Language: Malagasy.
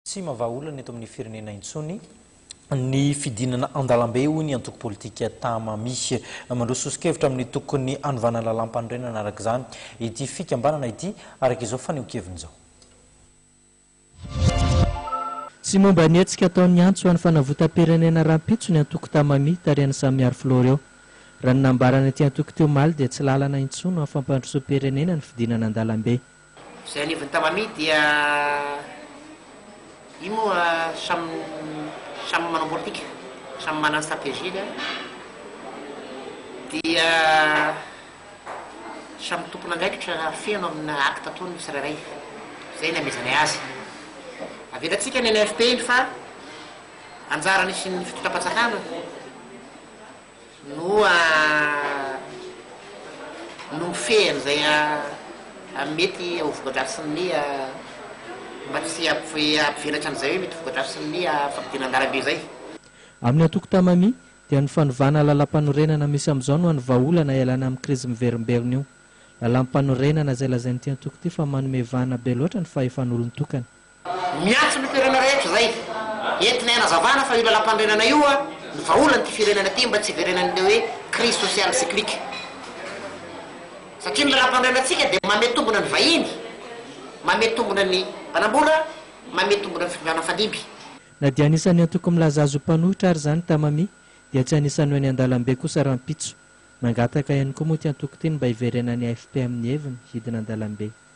Tsy mavaolana eto amin'ny firenena intsony ny fidinana andalambe hoy ny antoko politika tamamisy mandrososokevitra amin'ny tokony anovana lalam-panorenana araka izany ity fikambanana ity araka izao faneho-kevin'izao. Sy momba ny hetsika ataon'ny antso ho an'ny fanavotam-pirenena rampitso ny antoko tamami tarihan'ny Samiar Floreo. Raha ny nambarana ity antoko teo maly dia tsy lalana intsony ho afampandroso-pirenena ny fidinana andalambe. Izay anivon'ny tamami dia io moa samy manao politika, samy manana stratégie dia samy tompona andraikitra feno amina acte ataony tsirairay. Zay ny amezany azy. Avelantsika ny NFP iny fa anjarany sy ny fitondram-pahatsakana no mifehany zay mety ho vokadrafy ny mba tsy ampivelatra an'izay hoe mety vokadrafy ny fampidina andalambe zay. Amin'ny antoko tamami dia ny fanovana lalam-panorenana misy amin'izao no an'ny vahaolana ialana amin'ny krizy miverimberina io. Lalam-panorenana izay lazain'ity antoko ity fa manome vahana be loatra ny fahefan'olon tokana. Miantso ny firenena rehetra zay entina hanazavana fa io lalam-panorenana io ny vahaolana ty firenena ty mba tsy hiverenan'ilay hoe crise sociale cyclique. Satria ny lalam-panorenantsika dia mamety tombona ny vahiny, mamety tombona ny mpanambola, mamety tombona ny fitondrana fandimby. Na dia anisan'ny antoko milaza azo mpanohitra ary zany tamami dia tsy anisany hoe ny andalambe kosa rampitso. Mangataka ihany koa moa ty antoko ty mba hiverenan'ny AFP amin'ny heviny hidina andalambe.